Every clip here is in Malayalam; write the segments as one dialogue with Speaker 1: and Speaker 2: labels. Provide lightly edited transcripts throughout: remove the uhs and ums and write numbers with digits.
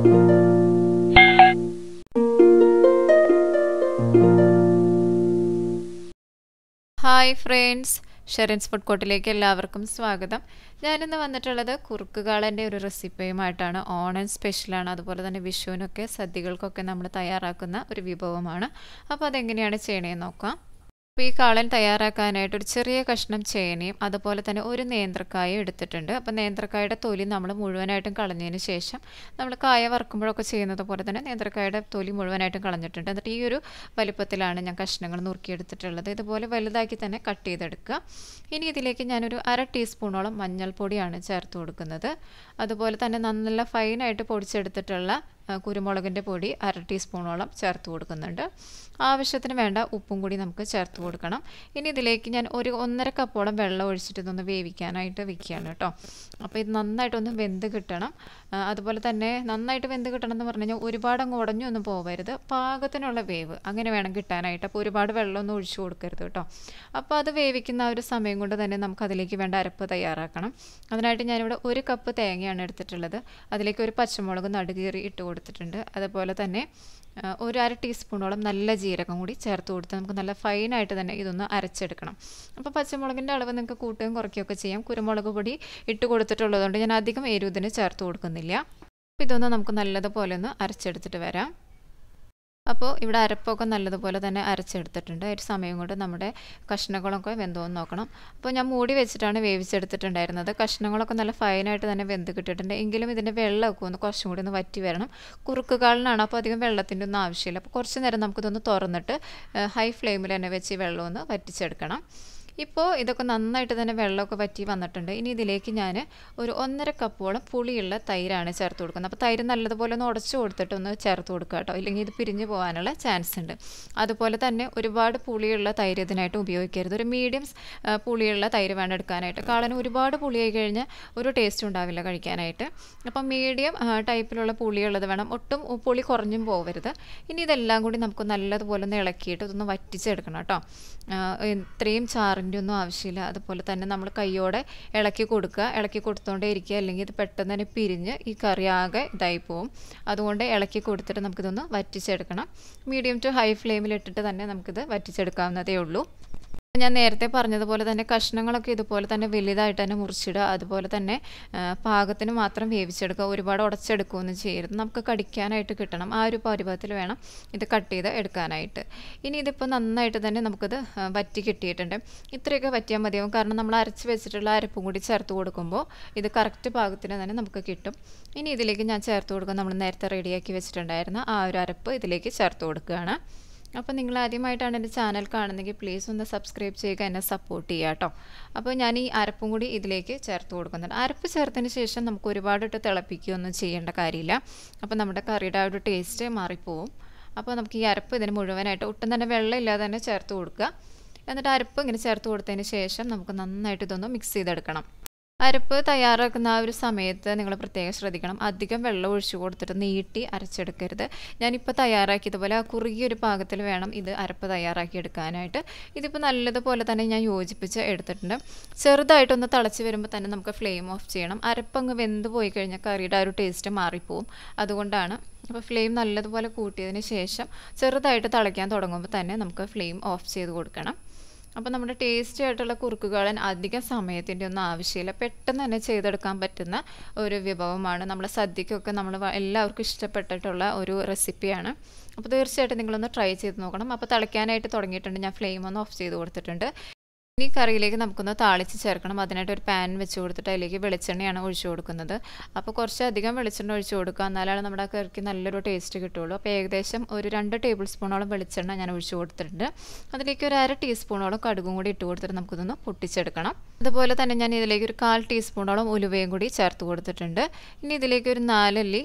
Speaker 1: Hi friends, ഷെറിൻസ് ഫുഡ് കോർട്ടിലേക്ക് എല്ലാവർക്കും സ്വാഗതം. ഞാനിന്ന് വന്നിട്ടുള്ളത് കുറുക്ക് കാളൻ്റെ ഒരു റെസിപ്പിയുമായിട്ടാണ്. ഓണം സ്പെഷ്യലാണ്, അതുപോലെ തന്നെ വിഷുവിനൊക്കെ സദ്യകൾക്കൊക്കെ നമ്മൾ തയ്യാറാക്കുന്ന ഒരു വിഭവമാണ്. അപ്പോൾ അതെങ്ങനെയാണ് ചെയ്യണേന്ന് നോക്കാം. അപ്പോൾ ഈ കാളൻ തയ്യാറാക്കാനായിട്ട് ഒരു ചെറിയ കഷ്ണം ചേനയും അതുപോലെ തന്നെ ഒരു നേന്ത്രക്കായും എടുത്തിട്ടുണ്ട്. അപ്പോൾ നേന്ത്രക്കായുടെ തൊലി നമ്മൾ മുഴുവനായിട്ടും കളഞ്ഞതിന് ശേഷം നമ്മൾ കായ വറുക്കുമ്പോഴൊക്കെ ചെയ്യുന്നത് പോലെ തന്നെ നേന്ത്രക്കായുടെ തൊലി മുഴുവനായിട്ടും കളഞ്ഞിട്ടുണ്ട്. എന്നിട്ട് ഈ ഒരു വലിപ്പത്തിലാണ് ഞാൻ കഷ്ണങ്ങൾ നുറുക്കിയെടുത്തിട്ടുള്ളത്. ഇതുപോലെ വലുതാക്കി തന്നെ കട്ട് ചെയ്തെടുക്കുക. ഇനി ഇതിലേക്ക് ഞാനൊരു 1/2 ടീസ്പൂണോളം മഞ്ഞൾപ്പൊടിയാണ് ചേർത്ത് കൊടുക്കുന്നത്. അതുപോലെ തന്നെ നല്ല ഫൈനായിട്ട് പൊടിച്ചെടുത്തിട്ടുള്ള കുരുമുളകിൻ്റെ പൊടി 1/2 ടീസ്പൂണോളം ചേർത്ത് കൊടുക്കുന്നുണ്ട്. ആവശ്യത്തിന് വേണ്ട ഉപ്പും കൂടി നമുക്ക് ചേർത്ത് കൊടുക്കണം. ഇനി ഇതിലേക്ക് ഞാൻ ഒരു 1.5 കപ്പോളം വെള്ളം ഒഴിച്ചിട്ട് ഇതൊന്ന് വേവിക്കാനായിട്ട് വെക്കുകയാണ് കേട്ടോ. അപ്പോൾ ഇത് നന്നായിട്ടൊന്ന് വെന്ത് കിട്ടണം. അതുപോലെ തന്നെ നന്നായിട്ട് വെന്ത് കിട്ടണം എന്ന് പറഞ്ഞു കഴിഞ്ഞാൽ ഒരുപാട് അങ്ങ് ഉടഞ്ഞൊന്നും പോകരുത്, പാകത്തിനുള്ള വേവ് അങ്ങനെ വേണം കിട്ടാനായിട്ട്. അപ്പോൾ ഒരുപാട് വെള്ളമൊന്നും ഒഴിച്ചു കൊടുക്കരുത് കേട്ടോ. അപ്പോൾ അത് വേവിക്കുന്ന ആ ഒരു സമയം കൊണ്ട് തന്നെ നമുക്ക് അതിലേക്ക് വേണ്ട അരപ്പ് തയ്യാറാക്കണം. അതിനായിട്ട് ഞാനിവിടെ 1 കപ്പ് തേങ്ങയാണ് എടുത്തിട്ടുള്ളത്. അതിലേക്ക് ഒരു പച്ചമുളക് നടുകീറി ഇട്ട് കൊടുത്തിട്ടുണ്ട്. അതുപോലെ തന്നെ ഒരു 1/2 ടീസ്പൂണോളം നല്ല ജീരകം കൂടി ചേർത്ത് കൊടുത്ത് നമുക്ക് നല്ല ഫൈനായിട്ട് തന്നെ ഇതൊന്ന് അരച്ചെടുക്കണം. അപ്പോൾ പച്ചമുളകിൻ്റെ അളവ് നിങ്ങൾക്ക് കൂട്ടുകയും കുറയ്ക്കുകയൊക്കെ ചെയ്യാം. കുരുമുളക് പൊടി ഇട്ട് കൊടുത്തിട്ടുള്ളതുകൊണ്ട് ഞാൻ അധികം എരിവിന് ചേർത്ത് കൊടുക്കുന്നില്ല. അപ്പോൾ ഇതൊന്ന് നമുക്ക് നല്ലതുപോലെ ഒന്ന് അരച്ചെടുത്തിട്ട് വരാം. അപ്പോൾ ഇവിടെ അരപ്പൊക്കെ നല്ലതുപോലെ തന്നെ അരച്ചെടുത്തിട്ടുണ്ട്. ഒരു സമയം കൊണ്ട് നമ്മുടെ കഷ്ണങ്ങളൊക്കെ വെന്തോന്ന് നോക്കണം. അപ്പോൾ ഞാൻ മൂടി വെച്ചിട്ടാണ് വേവിച്ചെടുത്തിട്ടുണ്ടായിരുന്നത്. കഷ്ണങ്ങളൊക്കെ നല്ല ഫൈനായിട്ട് തന്നെ വെന്ത് കിട്ടിയിട്ടുണ്ട്. എങ്കിലും ഇതിൻ്റെ വെള്ളമൊക്കെ ഒന്ന് കുറച്ചും കൂടി ഒന്ന് വറ്റി വരണം. കുറുക്ക് കാളനാണ്, അപ്പോൾ അധികം വെള്ളത്തിൻ്റെ ഒന്നും ആവശ്യമില്ല. അപ്പോൾ കുറച്ച് നേരം നമുക്കിതൊന്ന് തുറന്നിട്ട് ഹൈ ഫ്ലെയിമിൽ തന്നെ വെച്ച് വെള്ളം ഒന്ന് വറ്റിച്ചെടുക്കണം. ഇപ്പോൾ ഇതൊക്കെ നന്നായിട്ട് തന്നെ വെള്ളമൊക്കെ വറ്റി വന്നിട്ടുണ്ട്. ഇനി ഇതിലേക്ക് ഞാൻ ഒരു 1.5 കപ്പോളം പുളിയുള്ള തൈരാണ് ചേർത്ത് കൊടുക്കുന്നത്. അപ്പോൾ തൈര് നല്ലതുപോലെ ഒന്ന് ഉടച്ചു കൊടുത്തിട്ട് ഒന്ന് ചേർത്ത് കൊടുക്കുക കേട്ടോ, ഇല്ലെങ്കിൽ ഇത് പിരിഞ്ഞു പോകാനുള്ള ചാൻസ് ഉണ്ട്. അതുപോലെ തന്നെ ഒരുപാട് പുളിയുള്ള തൈര് ഇതിനായിട്ട് ഉപയോഗിക്കരുത്. ഒരു മീഡിയം പുളിയുള്ള തൈര് വേണം എടുക്കാനായിട്ട്. കാളന് ഒരുപാട് പുളിയായി കഴിഞ്ഞാൽ ഒരു ടേസ്റ്റ് ഉണ്ടാവില്ല കഴിക്കാനായിട്ട്. അപ്പം മീഡിയം ടൈപ്പിലുള്ള പുളിയുള്ളത് വേണം, ഒട്ടും പുളി കുറഞ്ഞും പോകരുത്. ഇനി ഇതെല്ലാം കൂടി നമുക്ക് നല്ലതുപോലെ ഒന്ന് ഇളക്കിയിട്ട് ഇതൊന്ന് വറ്റിച്ചെടുക്കണം കേട്ടോ. ഇത്രയും ചാറിൻ്റെ ഒന്നും ആവശ്യമില്ല. അതുപോലെ തന്നെ നമ്മൾ കൈയോടെ ഇളക്കി കൊടുക്കുക, ഇളക്കി കൊടുത്തുകൊണ്ടേ ഇരിക്കുക, അല്ലെങ്കിൽ ഇത് പെട്ടെന്ന് തന്നെ പിരിഞ്ഞ് ഈ കറി ആകെ ഇതായി പോവും. അതുകൊണ്ട് ഇളക്കി കൊടുത്തിട്ട് നമുക്കിതൊന്ന് വറ്റിച്ചെടുക്കണം. മീഡിയം ടു ഹൈ ഫ്ലെയിമിൽ ഇട്ടിട്ട് തന്നെ നമുക്കിത് വറ്റിച്ചെടുക്കാവുന്നതേ ഉള്ളൂ. ഞാൻ നേരത്തെ പറഞ്ഞതുപോലെ തന്നെ കഷ്ണങ്ങളൊക്കെ ഇതുപോലെ തന്നെ വലുതായിട്ട് തന്നെ മുറിച്ചിടുക. അതുപോലെ തന്നെ പാകത്തിന് മാത്രം വേവിച്ചെടുക്കുക. ഒരുപാട് ഉടച്ചെടുക്കുകയൊന്നും ചെയ്യരുത്. നമുക്ക് കടിക്കാനായിട്ട് കിട്ടണം. ആ ഒരു പരുവത്തിൽ വേണം ഇത് കട്ട് ചെയ്ത് എടുക്കാനായിട്ട്. ഇനി ഇതിപ്പോൾ നന്നായിട്ട് തന്നെ നമുക്കിത് വറ്റി കിട്ടിയിട്ടുണ്ട്. ഇത്രയൊക്കെ വറ്റിയാൽ മതിയാവും. കാരണം നമ്മൾ അരച്ച് വെച്ചിട്ടുള്ള അരപ്പും കൂടി ചേർത്ത് കൊടുക്കുമ്പോൾ ഇത് കറക്റ്റ് പാകത്തിന് തന്നെ നമുക്ക് കിട്ടും. ഇനി ഇതിലേക്ക് ഞാൻ ചേർത്ത് കൊടുക്കുക നമ്മൾ നേരത്തെ റെഡിയാക്കി വെച്ചിട്ടുണ്ടായിരുന്ന ആ ഒരു അരപ്പ് ഇതിലേക്ക് ചേർത്ത് കൊടുക്കുകയാണ്. അപ്പോൾ നിങ്ങൾ ആദ്യമായിട്ടാണ് എൻ്റെ ചാനൽ കാണുന്നതെങ്കിൽ പ്ലീസ് ഒന്ന് സബ്സ്ക്രൈബ് ചെയ്യുക, എന്നെ സപ്പോർട്ട് ചെയ്യുക കേട്ടോ. അപ്പോൾ ഞാൻ ഈ അരപ്പും കൂടി ഇതിലേക്ക് ചേർത്ത് കൊടുക്കുന്നുണ്ട്. അരപ്പ് ചേർത്തതിന് ശേഷം നമുക്ക് ഒരുപാടിട്ട് തിളപ്പിക്കുകയൊന്നും ചെയ്യേണ്ട കാര്യമില്ല. അപ്പോൾ നമ്മുടെ കറിയുടെ ആ ഒരു ടേസ്റ്റ് മാറിപ്പോവും. അപ്പോൾ നമുക്ക് ഈ അരപ്പ് ഇതിന് മുഴുവനായിട്ട് ഒട്ടും തന്നെ വെള്ളം ഇല്ലാതെ തന്നെ ചേർത്ത് കൊടുക്കുക. എന്നിട്ട് അരപ്പ് ഇങ്ങനെ ചേർത്ത് കൊടുത്തതിന് ശേഷം നമുക്ക് നന്നായിട്ട് ഇതൊന്ന് മിക്സ് ചെയ്തെടുക്കണം. അരപ്പ് തയ്യാറാക്കുന്ന ആ ഒരു സമയത്ത് നിങ്ങൾ പ്രത്യേകം ശ്രദ്ധിക്കണം, അധികം വെള്ളം ഒഴിച്ചു കൊടുത്തിട്ട് നീട്ടി അരച്ചെടുക്കരുത്. ഞാനിപ്പോൾ തയ്യാറാക്കിയതുപോലെ ആ കുറുകിയൊരു പാകത്തിൽ വേണം ഇത് അരപ്പ് തയ്യാറാക്കി എടുക്കാനായിട്ട്. ഇതിപ്പോൾ നല്ലതുപോലെ തന്നെ ഞാൻ യോജിപ്പിച്ച് എടുത്തിട്ടുണ്ട്. ചെറുതായിട്ടൊന്ന് തിളച്ച് വരുമ്പോൾ തന്നെ നമുക്ക് ഫ്ലെയിം ഓഫ് ചെയ്യണം. അരപ്പങ്ങ് വെന്ത് പോയി കഴിഞ്ഞാൽ കറിയുടെ ആ ഒരു ടേസ്റ്റ് മാറിപ്പോവും. അതുകൊണ്ടാണ്. അപ്പോൾ ഫ്ലെയിം നല്ലതുപോലെ കൂട്ടിയതിന് ശേഷം ചെറുതായിട്ട് തിളയ്ക്കാൻ തുടങ്ങുമ്പോൾ തന്നെ നമുക്ക് ഫ്ലെയിം ഓഫ് ചെയ്ത് കൊടുക്കണം. അപ്പോൾ നമ്മുടെ ടേസ്റ്റി ആയിട്ടുള്ള കുറുക്ക് കാളൻ അധികം സമയത്തിൻ്റെ ഒന്നും ആവശ്യമില്ല, പെട്ടെന്ന് തന്നെ ചെയ്തെടുക്കാൻ പറ്റുന്ന ഒരു വിഭവമാണ്. നമ്മളെ സദ്യക്കൊക്കെ നമ്മൾ എല്ലാവർക്കും ഇഷ്ടപ്പെട്ടിട്ടുള്ള ഒരു റെസിപ്പിയാണ്. അപ്പോൾ തീർച്ചയായിട്ടും നിങ്ങളൊന്ന് ട്രൈ ചെയ്ത് നോക്കണം. അപ്പോൾ തിളയ്ക്കാനായിട്ട് തുടങ്ങിയിട്ടുണ്ട്. ഞാൻ ഫ്ലെയിം ഒന്ന് ഓഫ് ചെയ്ത് കൊടുത്തിട്ടുണ്ട്. ഇനി കറിയിലേക്ക് നമുക്കൊന്ന് താളിച്ച് ചേർക്കണം. അതിനായിട്ട് ഒരു പാൻ വെച്ച് കൊടുത്തിട്ട് അതിലേക്ക് വെളിച്ചെണ്ണയാണ് ഒഴിച്ചു കൊടുക്കുന്നത്. അപ്പോൾ കുറച്ചധികം വെളിച്ചെണ്ണ ഒഴിച്ചു കൊടുക്കുക, എന്നാലാണ് നമ്മുടെ കറിക്ക് നല്ലൊരു ടേസ്റ്റ് കിട്ടുള്ളൂ. അപ്പോൾ ഏകദേശം ഒരു 2 ടേബിൾ സ്പൂണോളം വെളിച്ചെണ്ണ ഞാൻ ഒഴിച്ചു കൊടുത്തിട്ടുണ്ട്. അതിലേക്ക് ഒരു 1/2 ടീസ്പൂണോളം കടുകും കൂടി ഇട്ട് കൊടുത്തിട്ട് നമുക്കിതൊന്ന് പൊട്ടിച്ചെടുക്കണം. അതുപോലെ തന്നെ ഞാൻ ഇതിലേക്ക് ഒരു 1/4 ടീസ്പൂണോളം ഉലുവയും കൂടി ചേർത്ത് കൊടുത്തിട്ടുണ്ട്. ഇനി ഇതിലേക്ക് ഒരു 4 അല്ലി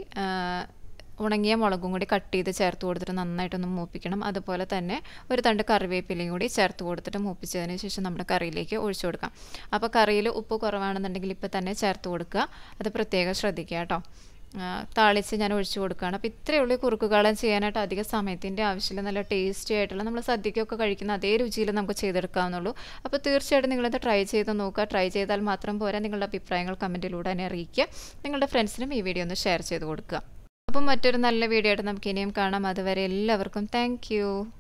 Speaker 1: ഉണങ്ങിയ മുളകും കൂടി കട്ട് ചെയ്ത് ചേർത്ത് കൊടുത്തിട്ട് നന്നായിട്ടൊന്ന് മൂപ്പിക്കണം. അതുപോലെ തന്നെ ഒരു തണ്ട് കറിവേപ്പിലയും കൂടി ചേർത്ത് കൊടുത്തിട്ട് മൂപ്പിച്ചതിന് ശേഷം നമ്മുടെ കറിയിലേക്ക് ഒഴിച്ചു കൊടുക്കാം. അപ്പോൾ കറിയിൽ ഉപ്പ് കുറവാണെന്നുണ്ടെങ്കിൽ ഇപ്പോൾ തന്നെ ചേർത്ത് കൊടുക്കുക, അത് പ്രത്യേകം ശ്രദ്ധിക്കുക കേട്ടോ. താളിച്ച് ഞാൻ ഒഴിച്ചു കൊടുക്കുകയാണ്. അപ്പോൾ ഇത്രയേ ഉള്ളൂ കുറുക്ക് കാളൻ ചെയ്യാനായിട്ട്. അധിക സമയത്തിൻ്റെ ആവശ്യമില്ല. നല്ല ടേസ്റ്റി ആയിട്ടുള്ള നമ്മൾ സദ്യക്കൊക്കെ കഴിക്കുന്ന അതേ രുചിയിൽ നമുക്ക് ചെയ്തെടുക്കാവുന്നുള്ളൂ. അപ്പോൾ തീർച്ചയായിട്ടും നിങ്ങളിത് ട്രൈ ചെയ്ത് നോക്കുക. ട്രൈ ചെയ്താൽ മാത്രം പോരാ, നിങ്ങളുടെ അഭിപ്രായങ്ങൾ കമൻറ്റിലൂടെ തന്നെ അറിയിക്കുക. നിങ്ങളുടെ ഫ്രണ്ട്സിനും ഈ വീഡിയോ ഒന്ന് ഷെയർ ചെയ്ത് കൊടുക്കുക. അപ്പം മറ്റൊരു നല്ല വീഡിയോ ആയിട്ട് നമുക്ക് ഇനിയും കാണാം. അതുവരെ എല്ലാവർക്കും താങ്ക്